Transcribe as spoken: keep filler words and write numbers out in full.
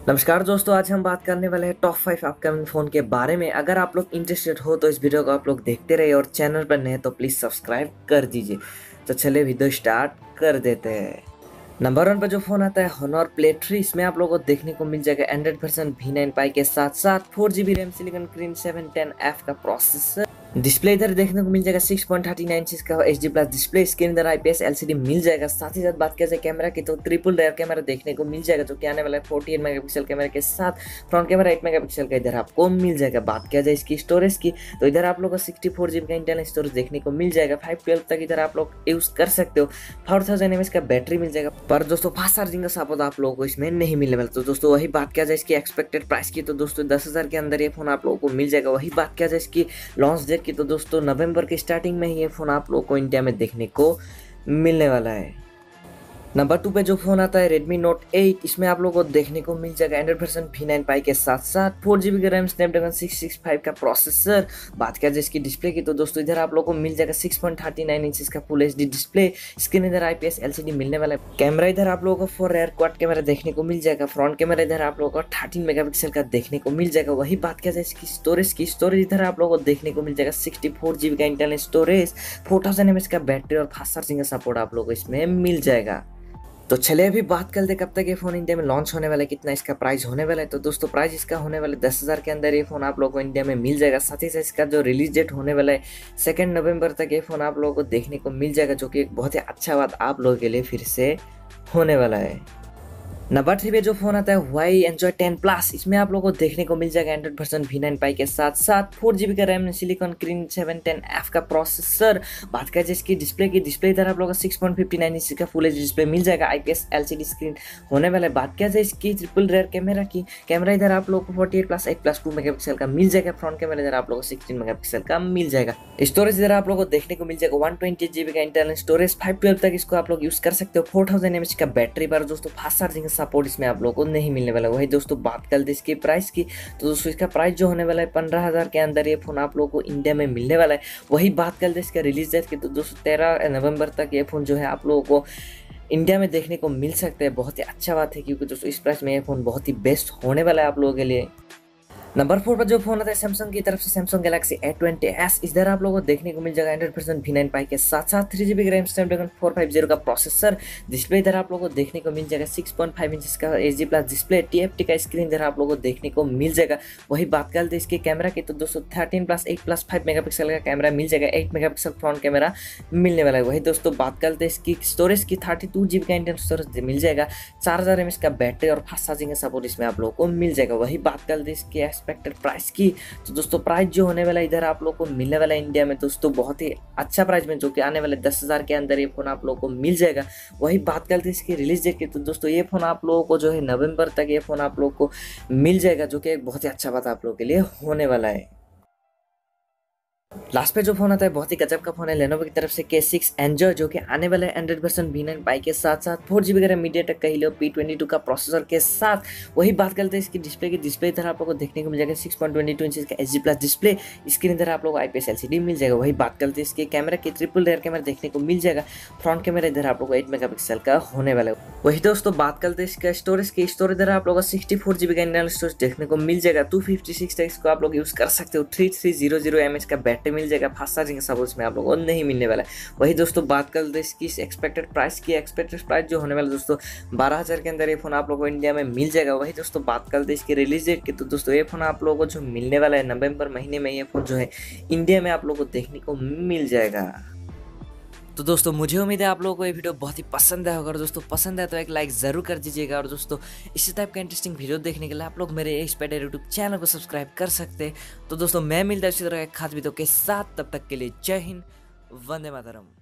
नमस्कार दोस्तों, आज हम बात करने वाले हैं टॉप फाइव अपकमिंग फ़ोन के बारे में। अगर आप लोग इंटरेस्टेड हो तो इस वीडियो को आप लोग देखते रहिए और चैनल पर नए तो प्लीज़ सब्सक्राइब कर दीजिए। तो चलिए वीडियो स्टार्ट कर देते हैं। नंबर वन पर जो फ़ोन आता है Honor Play थ्री, इसमें आप लोगों को देखने को मिल जाएगा Android version V nine pie के साथ साथ four G B RAM silicon क्रीन सेवन टेन एफ का प्रोसेसर। डिस्प्ले इधर देखने को मिल जाएगा six point thirty nine inch का H D plus display. Screen इधर आईपीएस एलसीडी मिल जाएगा। साथ ही साथ बात किया जाए कैमरा की तो ट्रिपल रेयर कैमरा देखने को मिल जाएगा जो कि आने वाला है फोर्टी एट मेगापिक्सल कैमरा के साथ फ्रंट कैमरा एट मेगापिक्सल का इधर आपको मिल जाएगा। बात किया जाए इसकी स्टोरेज की तो इधर आप लोग को सिक्सटी फोर जीबी का इंटरनल स्टोरेज देखने को मिल जाएगा। फाइव ट्वेल्व तक इधर आप लोग यूज कर सकते हो। फोर थाउजेंड एमएच का बैटरी मिल जाएगा, पर दोस्तों फास्ट चार्जिंग का सपोर्ट आप लोगों को इसमें नहीं मिलने वाला। तो दोस्तों वही बात किया जाए इसकी एक्सपेक्टेड प्राइस की तो दोस्तों दस हजार के अंदर ये फोन आप लोगों को मिल जाएगा। वही बात किया जाए इसकी लॉन्च डेट की तो दोस्तों नवंबर के स्टार्टिंग में ही ये फोन आप लोगों को इंडिया में देखने को मिलने वाला है। नंबर टू पे जो फोन आता है Redmi Note एट, इसमें आप लोगों को देखने को मिल जाएगा Android version V nine pie के साथ साथ फोर जीबी का RAM Snapdragon six six five का प्रोसेसर। बात किया जाए इसकी डिस्प्ले की तो दोस्तों इधर आप लोगों को मिल जाएगा six point thirty nine inch का फुल एचडी डिस्प्ले। स्क्रीन इधर आईपीएस एलसीडी मिलने वाला है। कैमरा इधर आप लोगों को फोर रेयर क्वाड कैमरा देखने को मिल जाएगा। फ्रंट कैमरा इधर आप लोगों को थर्टीन मेगापिक्सल का देखने को मिल जाएगा। वही बात किया जाए इसकी स्टोरेज की स्टोरेज इधर आप लोगों को देखने को मिल जाएगा सिक्सटी फोर जीबी का internal storage, four thousand mAh का बैटरी और फास्ट चार्जिंग का सपोर्ट आप लोगों को इसमें मिल जाएगा। तो चलिए अभी बात करते कब तक ये फोन इंडिया में लॉन्च होने वाला है, कितना इसका प्राइस होने वाला है। तो दोस्तों प्राइस इसका होने वाला है दस हजार के अंदर ये फोन आप लोगों को इंडिया में मिल जाएगा। साथ ही साथ इसका जो रिलीज डेट होने वाला है सेकेंड नवंबर तक ये फोन आप लोगों को देखने को मिल जाएगा, जो कि एक बहुत ही अच्छा बात आप लोगों के लिए फिर से होने वाला है। नंबर थ्री पे जो फोन आता है Huawei Enjoy टेन प्लस, इसमें आप लोगों को देखने को मिल जाएगा Android version V nine pie के साथ साथ फोर जीबी का रैम सिलिकॉन क्रीन सेवन टेन एफ का प्रोसेसर। बात करें इसकी डिस्प्ले की डिस्प्ले इधर आप लोगों को six point fifty nine inch का फुल एच डी डिस्प्ले मिल जाएगा। आईपीएस एलसीडी स्क्रीन होने वाला है। बात किया जाए इसकी ट्रिपल रेयर कैमरा की, कैमरा इधर आप लोगों को forty eight plus eight plus two megapixel का मिल जाएगा। फ्रंट कैमरा इधर आप लोगों को सिक्सटीन मेगापिक्सल का मिल जाएगा। स्टोरेज इधर आप लोगों को देखने को मिल जाएगा वन ट्वेंटी जीबी का इंटरनल स्टोरेज, फाइव ट्वेल्व तक इसको आप लोग यूज कर सकते हो। फोर थाउजेंड एमएच का बैटरी पर दोस्तों फास्ट चार्जिंग का सपोर्ट इसमें आप लोग नहीं मिलने वाला। वही दोस्तों बात करते हैं इसकी प्राइस की तो दोस्तों इसका प्राइस जो होने वाला है पंद्रह हजार के अंदर ये फोन आप लोगों को इंडिया में मिलने वाला है। वही बात करते हैं इसका रिलीज डेट की तो दोस्तों तेरह नवंबर तक ये फोन जो है आप लोगों को इंडिया में देखने को मिल सकता है। बहुत ही अच्छा बात है क्योंकि दोस्तों इस प्राइस में ये फोन बहुत ही बेस्ट होने वाला है आप लोगों के लिए। नंबर फोर पर जो फोन आता है सैमसंग की तरफ से Samsung Galaxy A twenty S, इधर आप लोगों को देखने को मिल जाएगा Android version V nine pie के साथ साथ three GB RAM Snapdragon four five zero का प्रोसेसर। डिस्प्ले इधर आप लोगों को देखने को मिल जाएगा सिक्स पॉइंट फाइव इंच का एचडी प्लस डिस्प्ले, टीएफटी का स्क्रीन इधर आप लोगों को देखने को मिल जाएगा। वही बात करते हैं इसके कैमरा की तो दोस्तों thirteen plus eight plus five megapixel का कैमरा मिल जाएगा। एट मेगापिक्सल फ्रंट कैमरा मिलने वाला है। वही दोस्तों बात करते हैं इसकी स्टोरेज की थर्टी टू जीबी का इंटरनल स्टोरेज मिल जाएगा। चार हजार एमएच का बैटरी और फास्ट चार्जिंग का सपोर्ट इसमें आप लोगों को मिल जाएगा। वही बात करते हैं इसकी एक्सपेक्टेड प्राइस तो दोस्तों प्राइस जो होने वाला इधर आप लोग को मिलने वाला है इंडिया में दोस्तों बहुत ही अच्छा प्राइस में, जो कि आने वाले दस हजार के अंदर ये फोन आप लोगों को मिल जाएगा। वही बात करते हैं इसकी रिलीज डेट की तो दोस्तों ये फोन आप लोगों को जो है नवंबर तक ये फोन आप लोगों को मिल जाएगा, जो कि एक बहुत ही अच्छा बात आप लोगों के लिए होने वाला है। लास्ट पे जो फोन आता है बहुत ही गजब का फोन है Lenovo की तरफ से के सिक्स Enjoy, जो कि आने वाला है Android version V nine pie के साथ साथ फोर जीबी का MediaTek का Helio पी ट्वेंटी टू का प्रोसेसर के साथ। वही बात करते हैं इसकी डिस्प्ले की डिस्प्ले इधर आप लोगों को देखने को मिल जाएगा six point two two inch का एचडी प्लस डिस्प्ले। स्क्रीन इधर आप लोग आईपीएस एलसीडी मिल जाएगा। वही बात करते हैं इसके कैमरा की ट्रिपल रेयर कैमरा देखने को मिल जाएगा। फ्रंट कैमरा इधर आप लोग को एट मेगापिक्सल का होने वाला है। वही दोस्तों बात करते हैं इसका स्टोरेज की स्टोरेज इधर आप लोग को सिक्सटी फोर जीबी का इंटरनल स्टोरेज देखने को मिल जाएगा। टू फिफ्टी सिक्स तक इसको आप लोग यूज कर सकते हो। Three three zero zero mAh का बैटरी मिल जाएगा। फास्ट चार्जिंग का सपोर्ट में आप लोगों को नहीं मिलने वाला है। वही दोस्तों बात करते हैं इसकी एक्सपेक्टेड प्राइस की एक्सपेक्टेड प्राइस जो होने वाला है दोस्तों बारह हजार के अंदर ये फोन आप लोगों को इंडिया में मिल जाएगा। वही दोस्तों बात करते हैं इसकी रिलीज डेट की तो दोस्तों ये फोन आप लोगों को जो मिलने वाला है नवंबर महीने में ये फोन जो है इंडिया में आप लोगों को देखने को मिल जाएगा। तो दोस्तों मुझे उम्मीद है आप लोगों को ये वीडियो बहुत ही पसंद आया होगा। दोस्तों पसंद है तो एक लाइक जरूर कर दीजिएगा। और दोस्तों इसी टाइप का इंटरेस्टिंग वीडियो देखने के लिए आप लोग मेरे इस पेड यूट्यूब चैनल को सब्सक्राइब कर सकते हैं। तो दोस्तों मैं मिलता हूं इसी तरह एक खास वीडियो के साथ, तब तक के लिए जय हिंद, वंदे मातरम।